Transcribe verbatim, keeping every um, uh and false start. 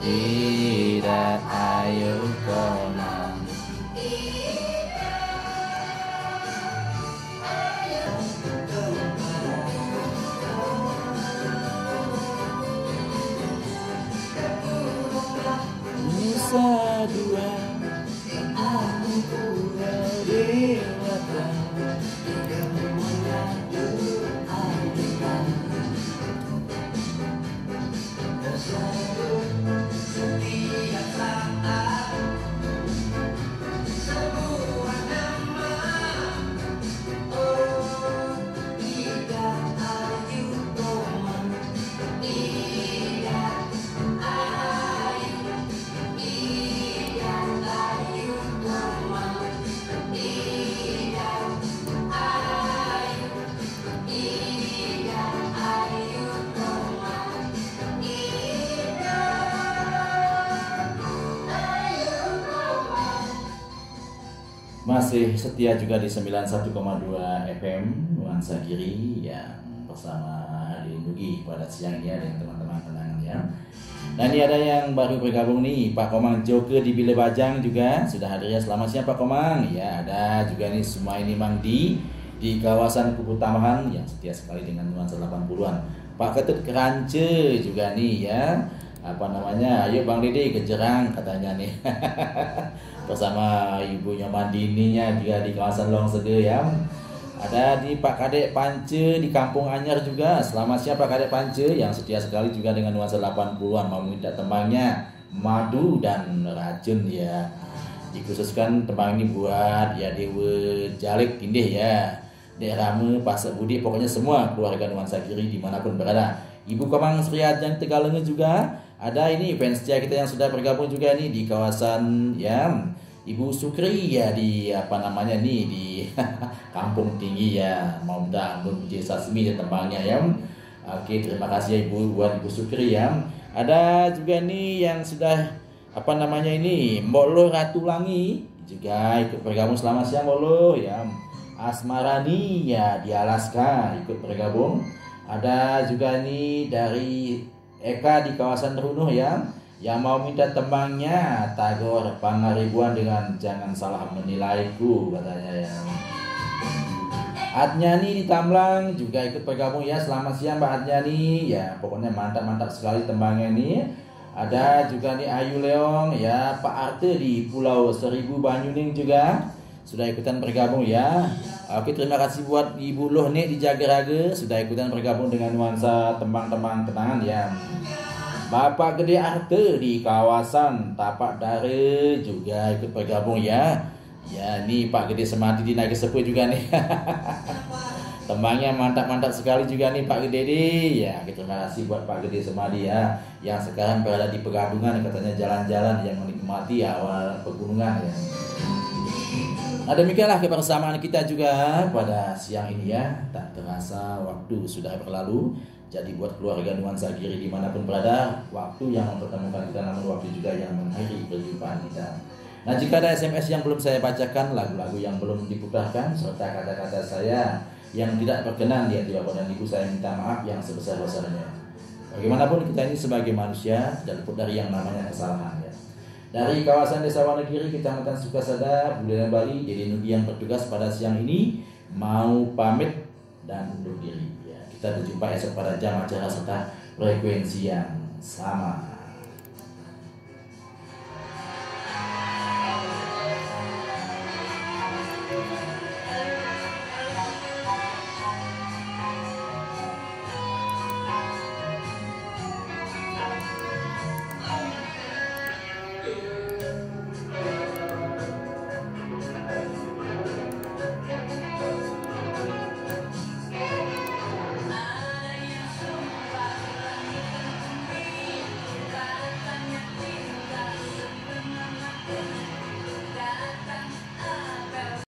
Ida ayu komang. Nusa dua aku dewata. Masih setia juga di sembilan puluh satu koma dua F M Nuansa Giri yang bersama Hadirin Dugi pada siang ini dengan teman-teman kenangan ya. Dan ini ada yang baru bergabung nih, Pak Komang Joker di Bile Bajang juga sudah hadir ya. Selamat siang Pak Komang. Ya, ada juga nih Sumaini Mangdi di kawasan Kubu Tamahan yang setia sekali dengan nuansa delapan puluhan. Pak Ketut Kerance juga nih ya. Apa namanya? Ayo Bang Dede ke Jerang katanya nih. Bersama ibunya Mandininya juga di kawasan Longsege ya. Ada di Pak Kadek Pance di Kampung Anyar juga. Selamat siang Pak Kadek Pance yang setia sekali juga dengan nuansa delapan puluhan. Mau minta tembangnya Madu dan Racun ya. Dikhususkan tembang ini buat ya Dewa Jalik Indih ya. Dek Rame, Pasek Budi, pokoknya semua keluarga Nuansa Giri dimanapun berada. Ibu Komang Sri Ajeng Tegalenge juga. Ada ini fans setia kita yang sudah bergabung juga nih di kawasan ya Ibu Sukri ya di apa namanya nih di Kampung Tinggi ya. Mau minta Bunji Sasmi dan tembangnya ya. Oke, terima kasih Ibu buat Ibu Sukri ya. Ada juga nih yang sudah apa namanya ini Mbolo Ratulangi juga ikut bergabung. Selamat siang Mbolo ya. Asmarani ya di Alaska ikut bergabung. Ada juga nih dari Eka di kawasan Runuh ya, yang mau minta tembangnya Tagor Pangaribuan dengan Jangan Salah Menilaiku katanya ya. Adnyani di Tamlang juga ikut bergabung ya. Selamat siang Mbak Adnyani ya, pokoknya mantap-mantap sekali tembangnya nih. Ada juga nih Ayu Leong ya, Pak Arte di Pulau Seribu Banyuning juga sudah ikutan bergabung ya. Oke, terima kasih buat Ibu Loh nih di Jagaraga sudah ikutan bergabung dengan nuansa tembang-tembang kenangan ya. Bapak Gede Arte di kawasan Tapak Dare juga ikut bergabung ya. Ya, ini Pak Gede Semadi di Naga Sepuh juga nih. Tembangnya mantap-mantap sekali juga nih Pak Gede nih. Ya, terima kasih buat Pak Gede Semadi ya, yang sekarang berada di Pegadungan katanya jalan-jalan yang menikmati awal pegunungan ya. Nah demikianlah kebersamaan kita juga pada siang ini ya. Tak terasa waktu sudah berlalu. Jadi buat keluarga Nuansa Giri dimanapun berada, waktu yang mempertemukan kita namun waktu juga yang mengakhiri perjumpaan kita. Nah jika ada S M S yang belum saya bacakan, lagu-lagu yang belum diputarkan, serta kata-kata saya yang tidak berkenan di hati Bapak dan Ibu, saya minta maaf yang sebesar-besarnya. Bagaimanapun kita ini sebagai manusia tidak luput dari yang namanya kesalahan ya. Dari kawasan Desa Wonogiri, Kecamatan Sukasada, Buleleng Bali, Dede Nugi yang bertugas pada siang ini mau pamit dan undur diri. Ya, kita berjumpa esok pada jam acara serta frekuensi yang sama.